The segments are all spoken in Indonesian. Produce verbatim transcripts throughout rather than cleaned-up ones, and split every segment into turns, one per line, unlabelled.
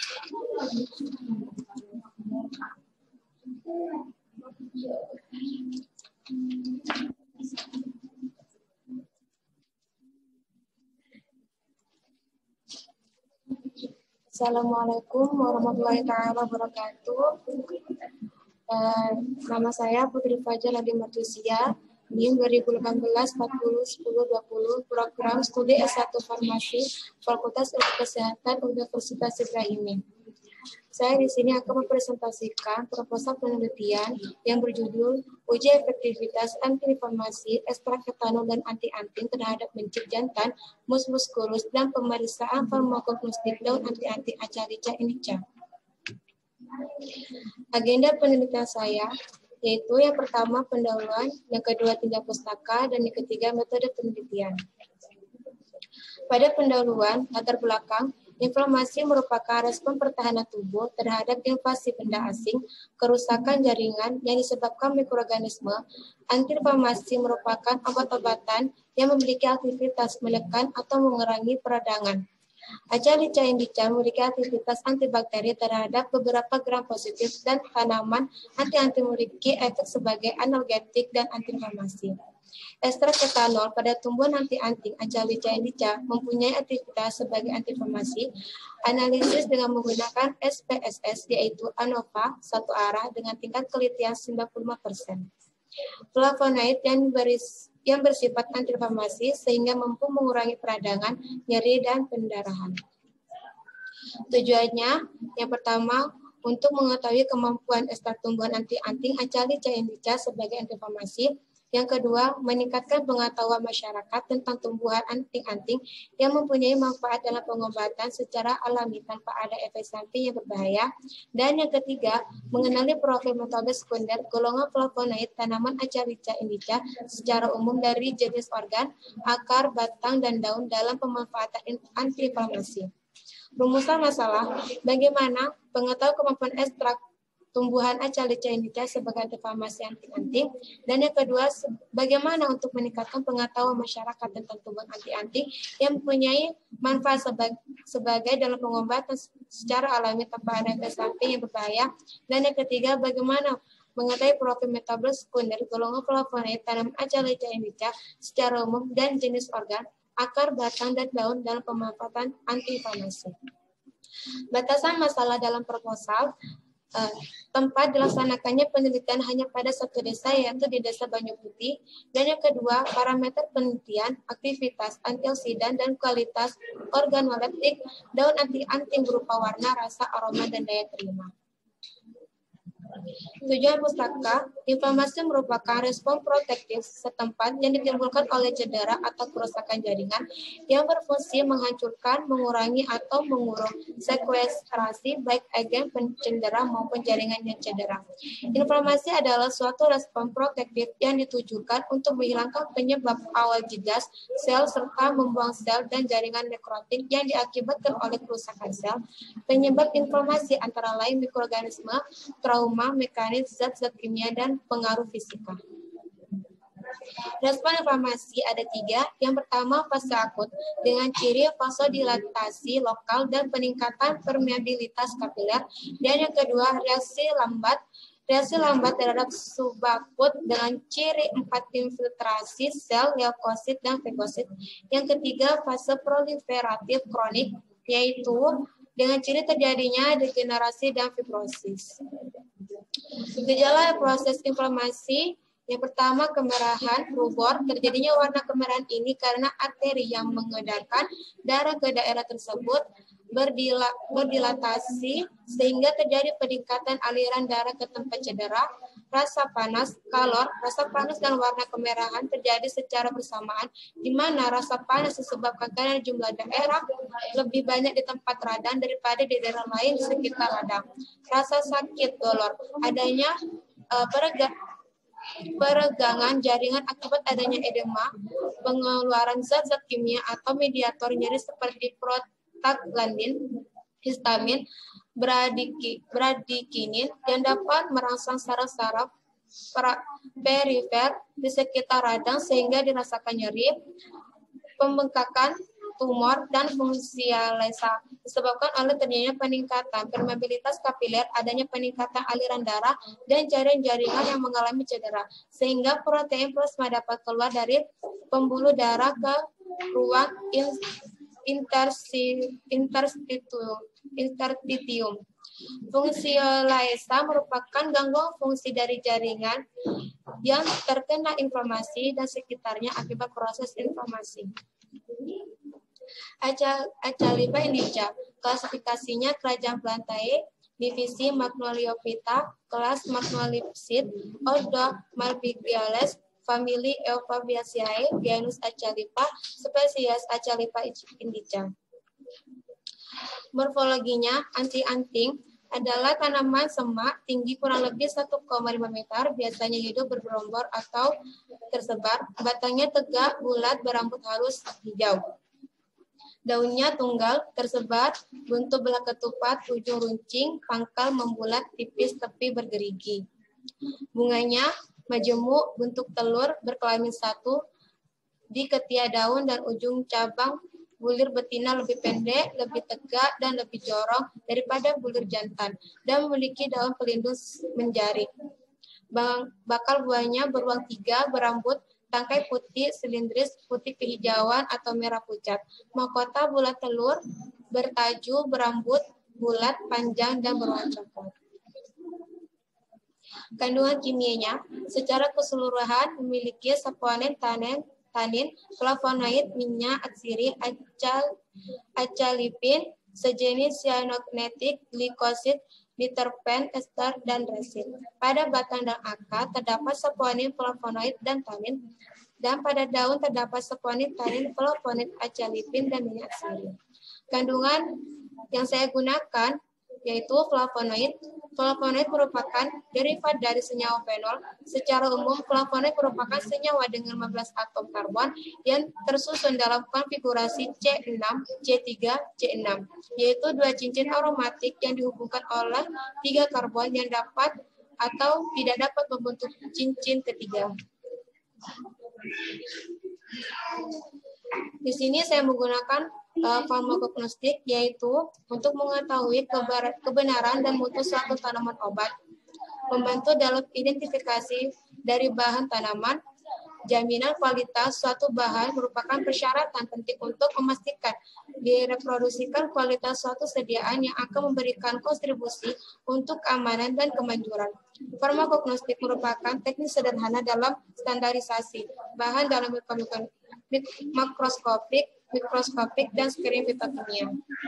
Assalamualaikum warahmatullahi wabarakatuh. Uh, nama saya Putri Fajar Adi Martusia, N I M dua ribu delapan belas empat puluh sepuluh dua puluh, program studi S satu Farmasi, Fakultas Ilmu Kesehatan Universitas Ibrahimi. Saya di sini akan mempresentasikan proposal penelitian yang berjudul Uji Efektivitas Antiinflamasi Ekstrak etanol dan anti-anting terhadap mencit jantan, mus muskulus, dan pemeriksaan farmakognostik daun anti-anting Acarica indica. Agenda penelitian saya yaitu yang pertama pendahuluan, yang kedua tindak pustaka, dan yang ketiga metode penelitian. Pada pendahuluan, latar belakang, inflamasi merupakan respon pertahanan tubuh terhadap invasi benda asing, kerusakan jaringan yang disebabkan mikroorganisme. Antiinflamasi merupakan obat-obatan yang memiliki aktivitas menekan atau mengurangi peradangan. Acarica indica memiliki aktivitas antibakteri terhadap beberapa gram positif dan tanaman. Anti-anting memiliki efek sebagai analgetik dan antiinflamasi. Ekstrak etanol pada tumbuhan anti-anting Acarica indica mempunyai aktivitas sebagai antiinflamasi. Analisis dengan menggunakan S P S S yaitu ANOVA satu arah dengan tingkat kelitian sembilan puluh lima persen. Flavonoid yang beris yang bersifat antiinflamasi sehingga mampu mengurangi peradangan, nyeri, dan pendarahan. Tujuannya yang pertama untuk mengetahui kemampuan ekstrak tumbuhan anti-anting Acarica indica sebagai antiinflamasi. Yang kedua, meningkatkan pengetahuan masyarakat tentang tumbuhan anting-anting yang mempunyai manfaat dalam pengobatan secara alami tanpa ada efek samping yang berbahaya. Dan yang ketiga, mengenali profil metabolis sekunder golongan flavonoid tanaman Acarica indica secara umum dari jenis organ, akar, batang, dan daun dalam pemanfaatan antiinflamasi. Rumusan masalah, bagaimana pengetahuan kemampuan ekstrak tumbuhan Acarica indica sebagai antiinflamasi anting-anting, dan yang kedua bagaimana untuk meningkatkan pengetahuan masyarakat tentang tumbuhan anti-anting yang mempunyai manfaat sebagai, sebagai dalam pengobatan secara alami tanpa ada efek samping yang berbahaya, dan yang ketiga bagaimana mengetahui profil metabolis sekunder golongan flavonoid tanaman Acarica indica secara umum dan jenis organ, akar, batang, dan daun dalam pemanfaatan antiinflamasi. Batasan masalah dalam proposal. Uh, tempat dilaksanakannya penelitian hanya pada satu desa, yaitu di Desa Banyu Putih. Dan yang kedua, parameter penelitian, aktivitas antioksidan dan kualitas organoleptik daun anti-anting berupa warna, rasa, aroma, dan daya terima. Tujuan pustaka, inflamasi merupakan respon protektif setempat yang ditimbulkan oleh cedera atau kerusakan jaringan yang berfungsi menghancurkan, mengurangi, atau mengurung sekuestrasi baik agen pencendera maupun jaringan yang cedera. Inflamasi adalah suatu respon protektif yang ditujukan untuk menghilangkan penyebab awal jejas sel serta membuang sel dan jaringan nekrotik yang diakibatkan oleh kerusakan sel. Penyebab inflamasi antara lain mikroorganisme, trauma, mekanis, zat-zat kimia, dan pengaruh fisika. Respon inflamasi ada tiga. Yang pertama, fase akut dengan ciri vasodilatasi lokal dan peningkatan permeabilitas kapiler. Dan yang kedua, reaksi lambat. Reaksi lambat terhadap subakut dengan ciri empat infiltrasi sel, leukosit, dan fagocit. Yang ketiga, fase proliferatif kronik, yaitu dengan ciri terjadinya degenerasi dan fibrosis. Gejala proses inflamasi, yang pertama kemerahan, rubor. Terjadinya warna kemerahan ini karena arteri yang mengedarkan darah ke daerah tersebut berdila, berdilatasi sehingga terjadi peningkatan aliran darah ke tempat cedera. Rasa panas, kalor, rasa panas dan warna kemerahan terjadi secara bersamaan, di mana rasa panas disebabkan karena jumlah daerah lebih banyak di tempat radang daripada di daerah lain di sekitar radang. Rasa sakit, dolor, adanya uh, perega, peregangan jaringan akibat adanya edema, pengeluaran zat-zat kimia atau mediator nyeri seperti prostaglandin, histamin, bradiki, bradikinin yang dapat merangsang saraf-saraf perifer di sekitar radang sehingga dirasakan nyeri, pembengkakan tumor, dan fungsialisa disebabkan oleh terjadinya peningkatan permeabilitas kapiler, adanya peningkatan aliran darah, dan jaringan-jaringan yang mengalami cedera, sehingga protein plasma dapat keluar dari pembuluh darah ke ruang interstitium. interstitium. Fungsiolisa merupakan gangguan fungsi dari jaringan yang terkena inflamasi dan sekitarnya akibat proses inflamasi. Acalipha indica, klasifikasinya kerajaan Plantae, divisi Magnoliophyta, kelas Magnolipsid, ordo Malpighiales, famili Euphorbiaceae, genus Acalipha, spesies Acalipha indica. Morfologinya, anting-anting adalah tanaman semak tinggi kurang lebih satu koma lima meter, biasanya hidup bergerombol atau tersebar, batangnya tegak, bulat, berambut halus, hijau. Daunnya tunggal, tersebar, bentuk belah ketupat, ujung runcing, pangkal membulat, tipis, tepi bergerigi. Bunganya majemuk, bentuk telur, berkelamin satu, di ketiak daun dan ujung cabang. Bulir betina lebih pendek, lebih tegak, dan lebih jorong daripada bulir jantan, dan memiliki daun pelindung menjari. Bakal buahnya beruang tiga, berambut, tangkai putih, silindris, putih kehijauan, atau merah pucat. Mahkota bulat telur, bertaju, berambut, bulat, panjang, dan berwarna coklat. Kandungan kimianya, secara keseluruhan memiliki saponin, tanin, tanin, flavonoid, minyak, atsiri, acal, acalipin, sejenis cyanognetik, glikosid, diterpen, ester, dan resin. Pada batang dan akar terdapat saponin, flavonoid, dan tanin, dan pada daun terdapat saponin, tanin, flavonoid, acalipin, dan minyak atsiri. Kandungan yang saya gunakan yaitu flavonoid. Flavonoid merupakan derivat dari senyawa fenol. Secara umum, flavonoid merupakan senyawa dengan lima belas atom karbon yang tersusun dalam konfigurasi C enam, C tiga, C enam, yaitu dua cincin aromatik yang dihubungkan oleh tiga karbon yang dapat atau tidak dapat membentuk cincin ketiga. Di sini saya menggunakan uh, farmakognostik, yaitu untuk mengetahui kebenaran dan mutu suatu tanaman obat, membantu dalam identifikasi dari bahan tanaman. Jaminan kualitas suatu bahan merupakan persyaratan penting untuk memastikan direproduksikan kualitas suatu sediaan yang akan memberikan kontribusi untuk keamanan dan kemanjuran. Farmakognostik merupakan teknik sederhana dalam standarisasi bahan dalam makroskopik, mikroskopik, dan screening fitokimia.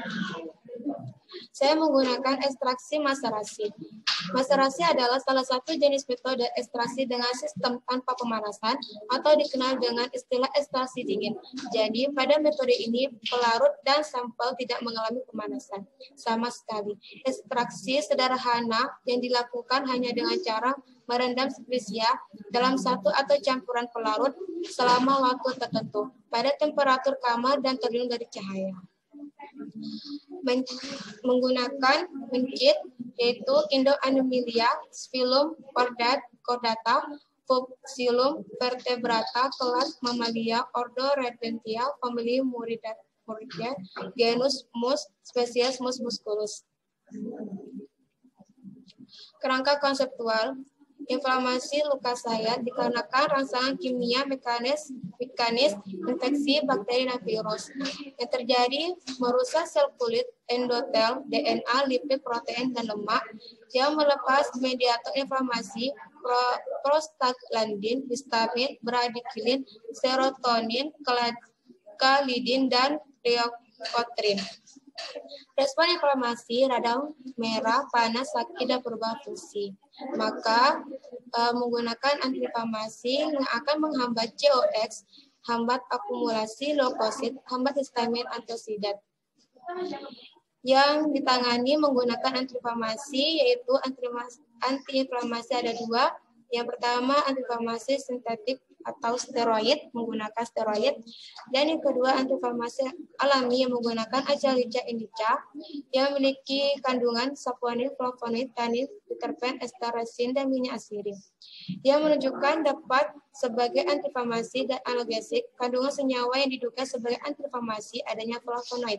Saya menggunakan ekstraksi maserasi. Maserasi adalah salah satu jenis metode ekstraksi dengan sistem tanpa pemanasan atau dikenal dengan istilah ekstraksi dingin. Jadi, pada metode ini pelarut dan sampel tidak mengalami pemanasan sama sekali. Ekstraksi sederhana yang dilakukan hanya dengan cara merendam spesies dalam satu atau campuran pelarut selama waktu tertentu pada temperatur kamar dan terlindung dari cahaya. Men menggunakan mencit, yaitu Indoanemelia, Spilum cordata, Fuchsilum vertebrata, kelas Mammalia, ordo Redentia, famili Muridae, genus Mus, spesies Mus musculus. Kerangka konseptual. Inflamasi luka sayat dikarenakan rangsangan kimia mekanis, mekanis infeksi bakteri dan virus yang terjadi merusak sel kulit, endotel, D N A, lipid, protein, dan lemak yang melepas mediator inflamasi, pro, prostaglandin, histamin, bradikinin, serotonin, kalidin, dan leukotriene. Respon inflamasi radang merah, panas, sakit, dan perubahan fungsi. Maka uh, menggunakan antiinflamasi yang akan menghambat C O X, hambat akumulasi leukosit, hambat histamin antioksidat. Yang ditangani menggunakan antiinflamasi yaitu antiinflamasi ada dua. Yang pertama antiinflamasi sintetik atau steroid, menggunakan steroid. Dan yang kedua, antiinflamasi alami yang menggunakan Acalita indica yang memiliki kandungan saponin, flavonoid, tanin, terpen, estarasin, dan minyak asirin. Yang menunjukkan dapat sebagai antiinflamasi dan analgesik, kandungan senyawa yang diduga sebagai antiinflamasi adanya flavonoid.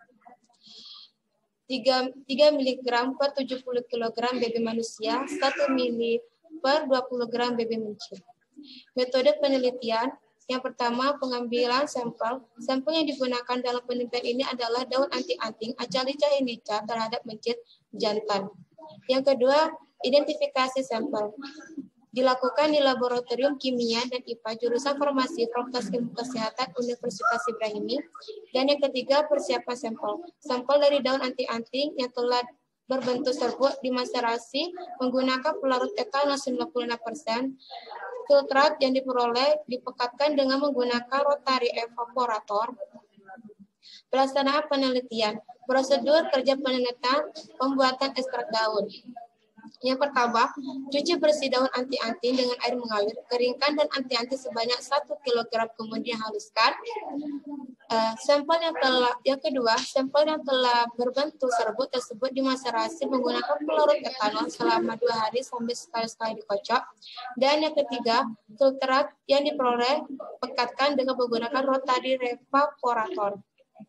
tiga miligram per tujuh puluh kilogram baby manusia, satu mili per dua puluh gram baby mencit. Metode penelitian, yang pertama pengambilan sampel. Sampel yang digunakan dalam penelitian ini adalah daun anti-anting Acalita indica terhadap mencit jantan. Yang kedua, identifikasi sampel. Dilakukan di Laboratorium Kimia dan I P A jurusan Farmasi Fakultas Ilmu Kesehatan Universitas Ibrahimi. Dan yang ketiga, persiapan sampel. Sampel dari daun anti-anting yang telah berbentuk serbuk dimaserasi menggunakan pelarut etanol sembilan puluh enam persen. Filtrat yang diperoleh dipekatkan dengan menggunakan rotary evaporator. Pelaksanaan penelitian. Prosedur kerja penelitian pembuatan ekstrak daun. Yang pertama, cuci bersih daun anti-anting dengan air mengalir, keringkan dan anti-anting sebanyak satu kilogram, kemudian haluskan. Uh, sampel yang telah, yang kedua, sampel yang telah berbentuk serbuk tersebut dimaserasi menggunakan pelarut etanol selama dua hari sampai sekali-sekali dikocok. Dan yang ketiga, filtrat yang diperoleh pekatkan dengan menggunakan rotary evaporator.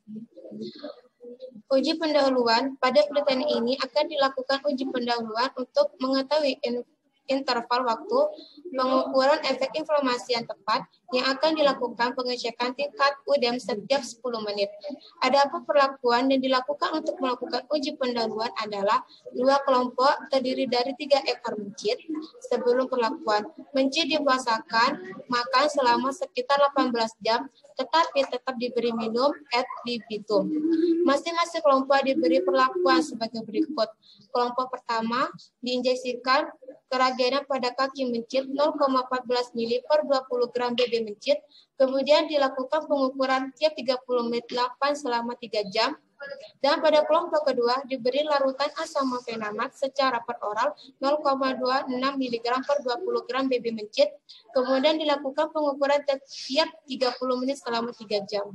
Uji pendahuluan. Pada penelitian ini akan dilakukan uji pendahuluan untuk mengetahui interval waktu pengukuran efek inflamasi yang tepat yang akan dilakukan pengecekan tingkat U D E M setiap sepuluh menit. Adapun perlakuan yang dilakukan untuk melakukan uji pendahuluan adalah dua kelompok terdiri dari tiga ekor mencit. Sebelum perlakuan, mencit dipuasakan makan selama sekitar delapan belas jam, tetapi tetap diberi minum ad libitum. Masing-masing kelompok diberi perlakuan sebagai berikut. Kelompok pertama diinjeksikan keragenan pada kaki mencit nol koma satu empat mili per dua puluh gram baby mencit, kemudian dilakukan pengukuran tiap tiga puluh menit delapan selama tiga jam. Dan pada kelompok kedua diberi larutan asamofenamat secara peroral nol koma dua enam miligram per dua puluh gram baby mencit, kemudian dilakukan pengukuran tiap tiga puluh menit selama tiga jam.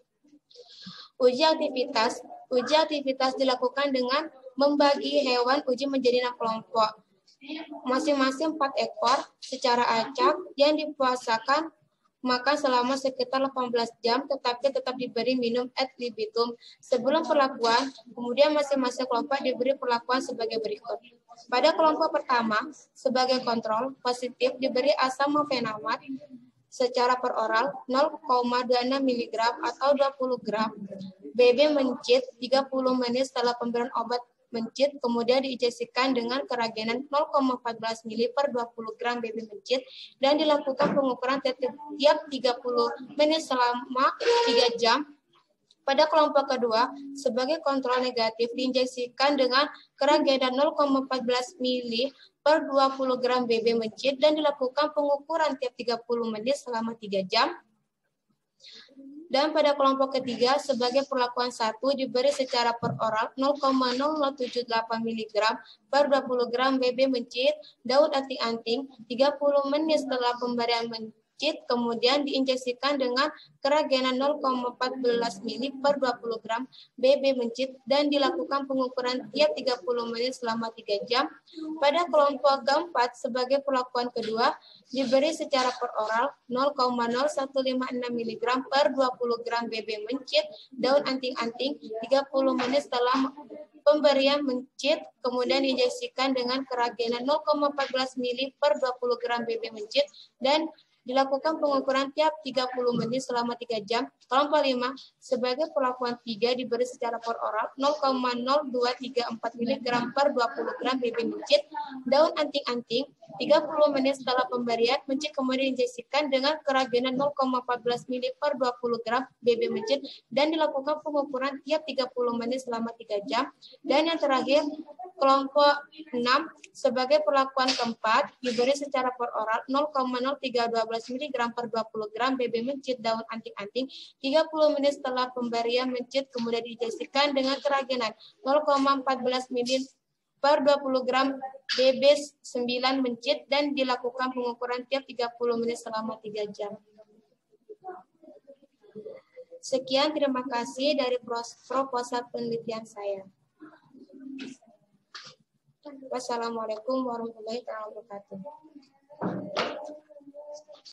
Uji aktivitas. Uji aktivitas dilakukan dengan membagi hewan uji menjadi enam kelompok. Masing-masing empat ekor secara acak yang dipuasakan makan selama sekitar delapan belas jam, tetapi tetap diberi minum ad libitum. Sebelum perlakuan, kemudian masing-masing kelompok diberi perlakuan sebagai berikut. Pada kelompok pertama, sebagai kontrol, positif diberi asamofenamat secara peroral nol koma dua enam miligram atau dua puluh gram. B B mencit tiga puluh menit setelah pemberian obat mencit, kemudian diinjeksikan dengan keragenan nol koma satu empat mili per dua puluh gram baby mencit dan dilakukan pengukuran tiap tiga puluh menit selama tiga jam. Pada kelompok kedua, sebagai kontrol negatif diinjeksikan dengan keragenan nol koma satu empat mili per dua puluh gram baby mencit dan dilakukan pengukuran tiap tiga puluh menit selama tiga jam. Dan pada kelompok ketiga, sebagai perlakuan satu diberi secara peroral nol koma nol nol tujuh delapan miligram per dua puluh gram B B mencit, daun anti-anting, tiga puluh menit setelah pemberian mencit, kemudian diinjeksikan dengan keragenan nol koma satu empat mili per dua puluh gram B B mencit dan dilakukan pengukuran tiap tiga puluh menit selama tiga jam. Pada kelompok keempat, sebagai perlakuan kedua, diberi secara peroral nol koma nol satu lima enam miligram per dua puluh gram B B mencit, daun anting-anting, tiga puluh menit setelah pemberian mencit, kemudian diinjeksikan dengan keragenan nol koma empat mili per dua puluh gram B B mencit, dan dilakukan pengukuran tiap tiga puluh menit selama tiga jam. Kelompok lima, sebagai perlakuan tiga diberi secara peroral nol koma nol dua tiga empat miligram per dua puluh gram B B mencit, daun anting-anting, tiga puluh menit setelah pemberian mencit, kemudian diinjeksikan dengan keragenan nol koma satu empat mili per dua puluh gram B B mencit dan dilakukan pengukuran tiap tiga puluh menit selama tiga jam. Dan yang terakhir, kelompok enam, sebagai perlakuan keempat diberi secara peroral nol koma nol tiga satu dua miligram per dua puluh gram B B mencit, daun anting-anting, tiga puluh menit setelah pemberian mencit, kemudian diinjeksikan dengan keragenan nol koma satu empat mili per dua puluh gram B B sembilan mencit dan dilakukan pengukuran tiap tiga puluh menit selama tiga jam. Sekian, terima kasih dari proposal penelitian saya. Wassalamualaikum warahmatullahi wabarakatuh.